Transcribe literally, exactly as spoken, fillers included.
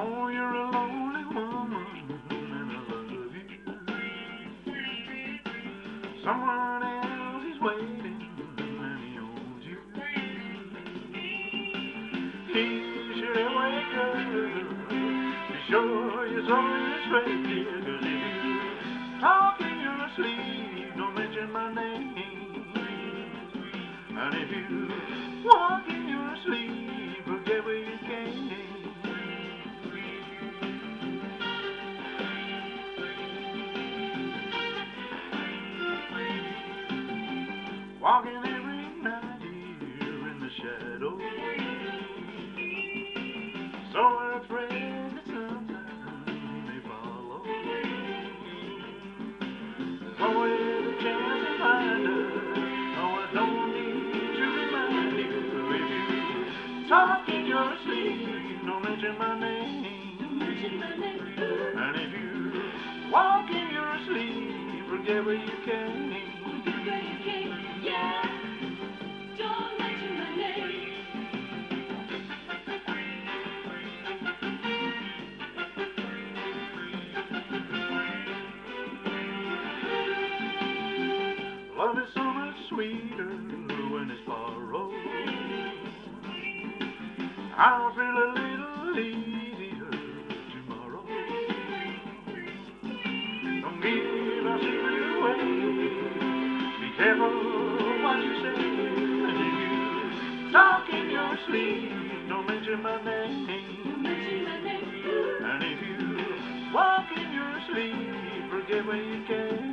know you're a lonely woman, and I love you. Someone else is waiting, and he owns you. He should have wake up. Be sure you're sorry straight, dear, 'cause if you talk in your sleep, don't mention my name. And if you walk in your sleep, forget where you came. Walking every night here in the shadow, so we're afraid that sometimes he may follow. Always a chance to find us. No, I don't need to remind you. If you talk in your sleep, don't mention my name. And if you walk in your sleep, forget where you came. Yeah, don't mention my name. Love is so much sweeter when it's borrowed. I'll feel a little easier tomorrow. Don't give our secret away. Be careful what you say. And if you talk in your sleep, don't mention my name. And if you walk in your sleep, forget where you came.